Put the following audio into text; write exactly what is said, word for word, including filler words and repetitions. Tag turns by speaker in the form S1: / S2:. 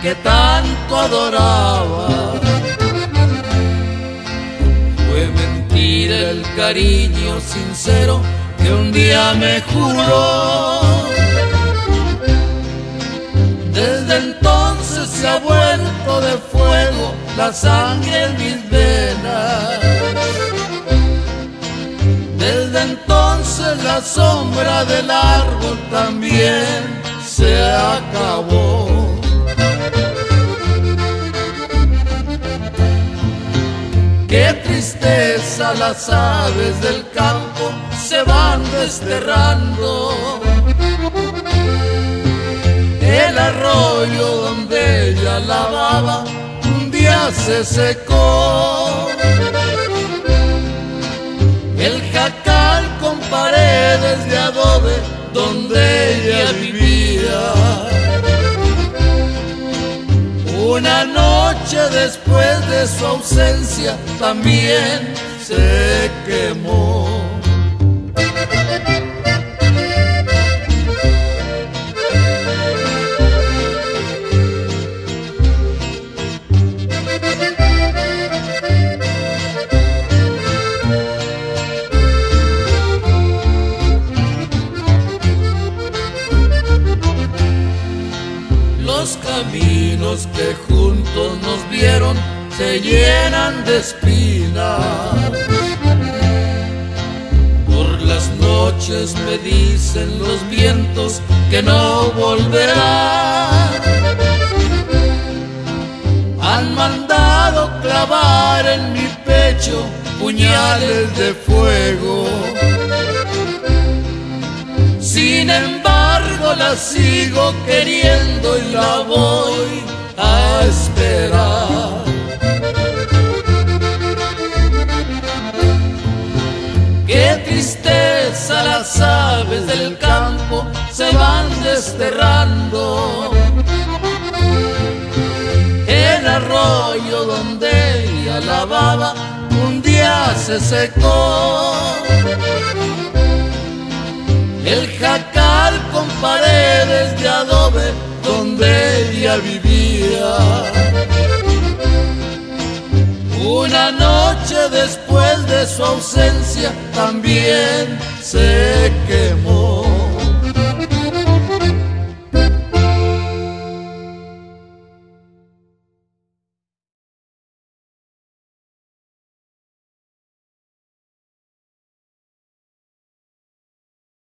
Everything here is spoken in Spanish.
S1: que tanto adoraba. Fue mentira el cariño sincero que un día me juró. Desde entonces se ha vuelto de fuego la sangre en mis venas. Desde entonces la sombra del árbol también se acabó. Qué tristeza, las aves del campo se van desterrando. El arroyo donde ella lavaba un día se secó. El jacal con paredes de adobe donde ella vivía, una noche después de su ausencia también se quemó. Los caminos que juntos nos vieron se llenan de espinas. Por las noches me dicen los vientos que no volverán. Han mandado clavar en mi pecho puñales de fuego. Sin embargo la sigo queriendo y la voy a esperar. Qué tristeza, las aves del campo se van desterrando. El arroyo donde ella lavaba un día se secó. El jacal con paredes de adobe donde ella vivía, una noche después de su ausencia también se